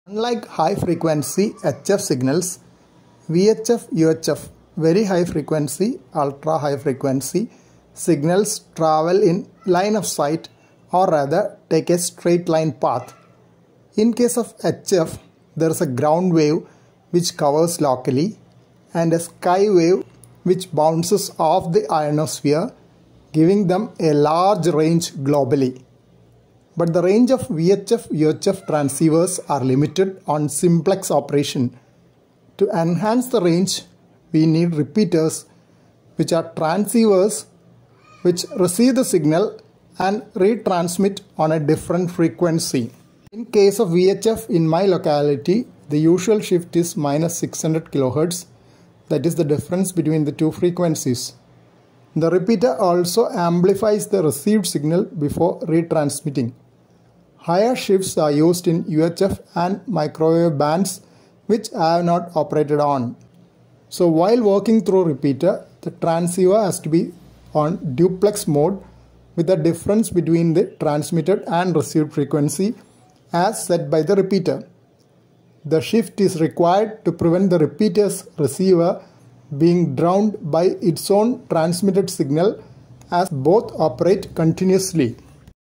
Unlike high frequency HF signals, VHF, UHF, very high frequency, ultra high frequency signals travel in line of sight or rather take a straight line path. In case of HF, there is a ground wave which covers locally and a sky wave which bounces off the ionosphere, giving them a large range globally. But the range of VHF, UHF transceivers are limited on simplex operation. To enhance the range, we need repeaters, which are transceivers which receive the signal and retransmit on a different frequency. In case of VHF in my locality, the usual shift is -600 kHz. That is the difference between the two frequencies. The repeater also amplifies the received signal before retransmitting. Higher shifts are used in UHF and microwave bands which I have not operated on. So while working through repeater, the transceiver has to be on duplex mode with the difference between the transmitted and received frequency as set by the repeater. The shift is required to prevent the repeater's receiver being drowned by its own transmitted signal as both operate continuously.